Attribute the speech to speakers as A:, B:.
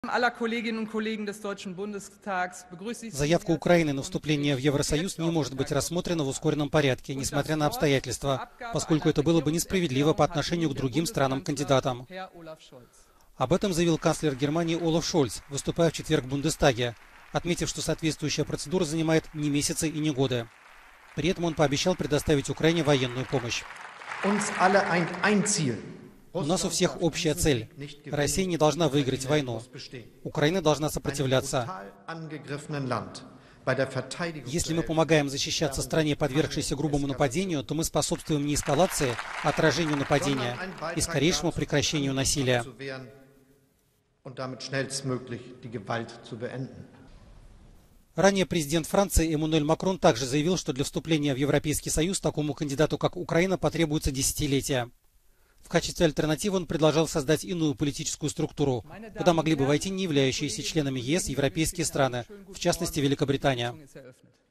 A: Заявка Украины на вступление в Евросоюз не может быть рассмотрена в ускоренном порядке, несмотря на обстоятельства, поскольку это было бы несправедливо по отношению к другим странам-кандидатам. Об этом заявил канцлер Германии Олаф Шольц, выступая в четверг в Бундестаге, отметив, что соответствующая процедура занимает не месяцы и не годы. При этом он пообещал предоставить Украине военную помощь. У нас у всех общая цель. Россия не должна выиграть войну. Украина должна сопротивляться. Если мы помогаем защищаться стране, подвергшейся грубому нападению, то мы способствуем не эскалации, а отражению нападения и скорейшему прекращению насилия. Ранее президент Франции Эммануэль Макрон также заявил, что для вступления в Европейский Союз такому кандидату, как Украина, потребуется десятилетия. В качестве альтернативы он предложил создать иную политическую структуру, куда могли бы войти не являющиеся членами ЕС европейские страны, в частности Великобритания.